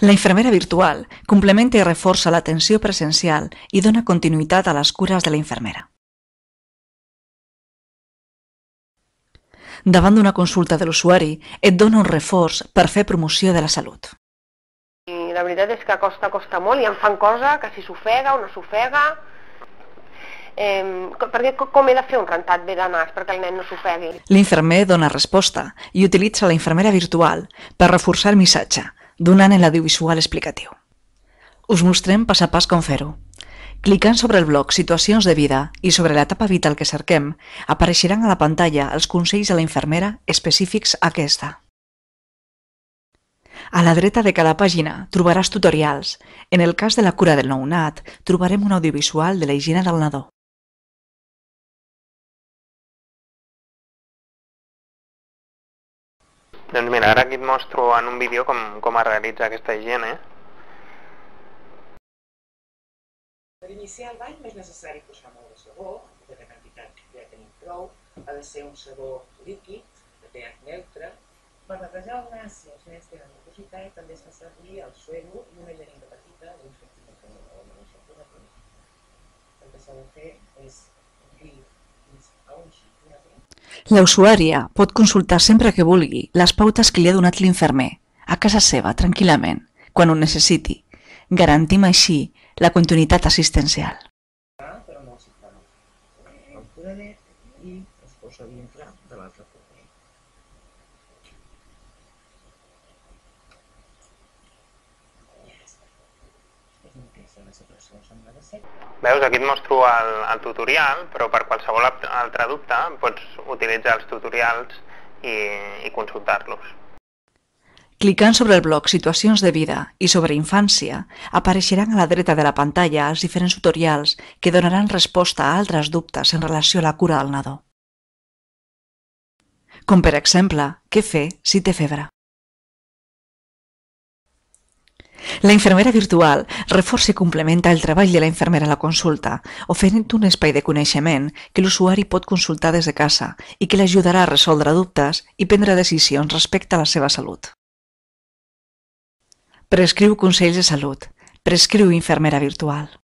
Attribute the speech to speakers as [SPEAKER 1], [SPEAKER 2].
[SPEAKER 1] La infermera virtual complementa i reforça l'atenció presencial i dona continuïtat a les cures de la infermera. Davant d'una consulta de l'usuari, et dona un reforç per fer promoció de la salut.
[SPEAKER 2] I la veritat és que costa molt i em fan cosa que si s'ofega o no s'ofega. Perquè com he de fer un rentat bé de nas perquè el nen no s'ofegui?
[SPEAKER 1] L'infermer dona resposta i utilitza la infermera virtual per reforçar el missatge, donant l'audiovisual explicatiu. Us mostrem pas a pas com fer-ho. Clicant sobre el bloc Situacions de vida i sobre l'etapa vital que cerquem, apareixeran a la pantalla els consells de la infermera específics a aquesta. A la dreta de cada pàgina trobaràs tutorials. En el cas de la cura del nounat, trobarem un audiovisual de la higiene del nadó.
[SPEAKER 3] Doncs mira, ara aquí et mostro en un vídeo com es realitza aquesta higiene.
[SPEAKER 4] Per iniciar el bany no és necessari posar molt de sabó, de la quantitat que ja tenim prou, ha de ser un sabó líquid, de pH neutre. Per netejar el nas, si els nens tenen mucositat, també es fa servir el suero i una jeringa petita d'un centímetre o d'un centímetre. El que s'ha de fer és omplir fins a un centímetre.
[SPEAKER 1] La usuària pot consultar sempre que vulgui les pautes que li ha donat l'infermer, a casa seva, tranquil·lament, quan ho necessiti. Garantim així la continuïtat assistencial.
[SPEAKER 4] Però no s'hi fa el foradet i es posa dintre de l'altre foradet. És un test de la separació amb la de sec.
[SPEAKER 3] Veus, aquí et mostro el tutorial, però per qualsevol altre dubte pots utilitzar els tutorials i consultar-los.
[SPEAKER 1] Clicant sobre el bloc Situacions de vida i sobre Infància, apareixeran a la dreta de la pantalla els diferents tutorials que donaran resposta a altres dubtes en relació a la cura del nadó. Com per exemple, què fer si té febre. La infermera virtual reforça i complementa el treball de la infermera a la consulta, oferint un espai de coneixement que l'usuari pot consultar des de casa i que l'ajudarà a resoldre dubtes i prendre decisions respecte a la seva salut. Prescriu consells de salut. Prescriu infermera virtual.